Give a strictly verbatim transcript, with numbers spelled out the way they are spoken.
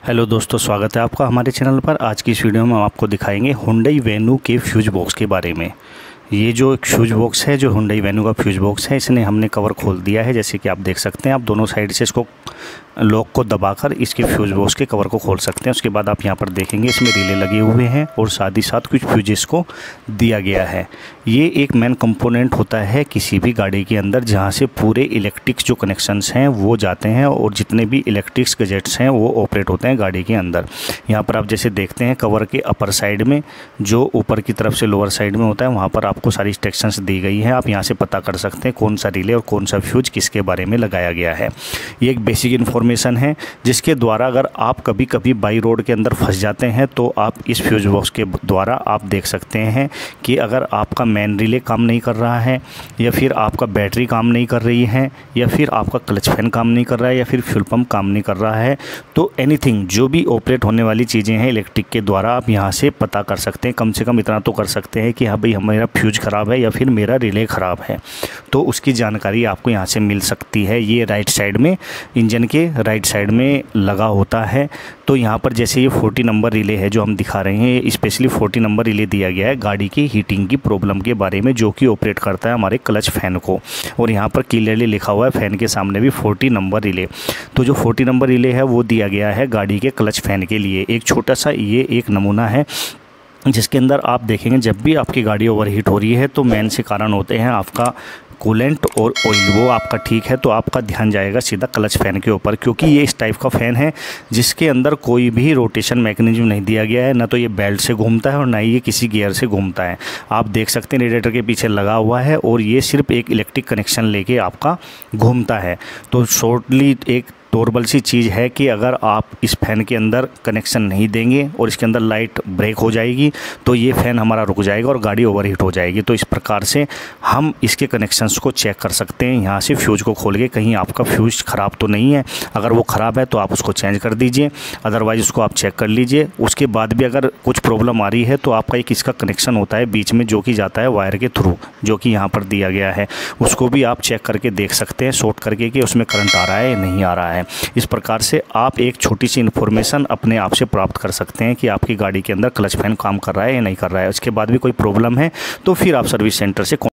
Hello दोस्तों, स्वागत है आपका हमारे चैनल पर। आज की इस वीडियो में हम आपको दिखाएंगे हुंडई वेन्यू के फ्यूज बॉक्स के बारे में। ये जो एक फ्यूज बॉक्स है, जो हुंडई वेन्यू का फ्यूज बॉक्स है, इसने हमने कवर खोल दिया है। जैसे कि आप देख सकते हैं, आप दोनों साइड से इसको लॉक को दबाकर इसके फ्यूज बॉक्स के कवर को खोल सकते हैं। उसके बाद आप यहाँ पर देखेंगे इसमें रिले लगे हुए हैं और साथ ही साथ कुछ फ्यूजेस को दिया गया है। ये एक मेन कंपोनेंट होता है किसी भी गाड़ी के अंदर, जहाँ से पूरे इलेक्ट्रिक्स जो कनेक्शंस हैं वो जाते हैं और जितने भी इलेक्ट्रिक्स गैजेट्स हैं वो ऑपरेट होते हैं गाड़ी के अंदर। यहाँ पर आप जैसे देखते हैं कवर के अपर साइड में, जो ऊपर की तरफ से लोअर साइड में होता है, वहाँ पर आपको सारी इंस्ट्रक्शंस दी गई हैं। आप यहाँ से पता कर सकते हैं कौन सा रिले और कौन सा फ्यूज किसके बारे में लगाया गया है। ये एक बेसिक इन्फॉर्मेशन है जिसके द्वारा अगर आप कभी कभी बाई रोड के अंदर फंस जाते हैं तो आप इस फ्यूज बॉक्स के द्वारा आप देख सकते हैं कि अगर आपका मेन रिले काम नहीं कर रहा है, या फिर आपका बैटरी काम नहीं कर रही है, या फिर आपका क्लच फैन काम नहीं कर रहा है, या फिर फ्यूल पंप काम नहीं कर रहा है, तो एनीथिंग जो भी ऑपरेट होने वाली चीज़ें हैं इलेक्ट्रिक के द्वारा आप यहाँ से पता कर सकते हैं। कम से कम इतना तो कर सकते हैं कि हाँ भाई हमारा फ्यूज ख़राब है या फिर मेरा रिले ख़राब है, तो उसकी जानकारी आपको यहाँ से मिल सकती है। ये राइट साइड में, इंजन के राइट साइड में लगा होता है। तो यहाँ पर जैसे ये चालीस नंबर रिले है जो हम दिखा रहे हैं, स्पेशली चालीस नंबर रिले दिया गया है गाड़ी की हीटिंग की प्रॉब्लम के बारे में, जो कि ऑपरेट करता है हमारे क्लच फैन को। और यहाँ पर क्लियरली लिखा हुआ है फैन के सामने भी चालीस नंबर रिले। तो जो चालीस नंबर रिले है वो दिया गया है गाड़ी के क्लच फैन के लिए। एक छोटा सा ये एक नमूना है जिसके अंदर आप देखेंगे जब भी आपकी गाड़ी ओवरहीट हो रही है तो मेन से कारण होते हैं आपका कूलेंट और ऑयल, वो आपका ठीक है तो आपका ध्यान जाएगा सीधा क्लच फैन के ऊपर, क्योंकि ये इस टाइप का फ़ैन है जिसके अंदर कोई भी रोटेशन मैकेनिज्म नहीं दिया गया है। ना तो ये बेल्ट से घूमता है और ना ही ये किसी गियर से घूमता है। आप देख सकते हैं रेडिएटर के पीछे लगा हुआ है और ये सिर्फ एक इलेक्ट्रिक कनेक्शन लेके आपका घूमता है। तो शॉर्टली एक नॉर्मल सी चीज़ है कि अगर आप इस फ़ैन के अंदर कनेक्शन नहीं देंगे और इसके अंदर लाइट ब्रेक हो जाएगी तो ये फ़ैन हमारा रुक जाएगा और गाड़ी ओवरहीट हो जाएगी। तो इस प्रकार से हम इसके कनेक्शंस को चेक कर सकते हैं यहाँ से फ्यूज़ को खोल के, कहीं आपका फ्यूज़ ख़राब तो नहीं है। अगर वो ख़राब है तो आप उसको चेंज कर दीजिए, अदरवाइज़ उसको आप चेक कर लीजिए। उसके बाद भी अगर कुछ प्रॉब्लम आ रही है तो आपका एक इसका कनेक्शन होता है बीच में जो कि जाता है वायर के थ्रू, जो कि यहाँ पर दिया गया है, उसको भी आप चेक करके देख सकते हैं शॉर्ट करके कि उसमें करंट आ रहा है या नहीं आ रहा है। इस प्रकार से आप एक छोटी सी इन्फॉर्मेशन अपने आप से प्राप्त कर सकते हैं कि आपकी गाड़ी के अंदर क्लच फैन काम कर रहा है या नहीं कर रहा है। उसके बाद भी कोई प्रॉब्लम है तो फिर आप सर्विस सेंटर से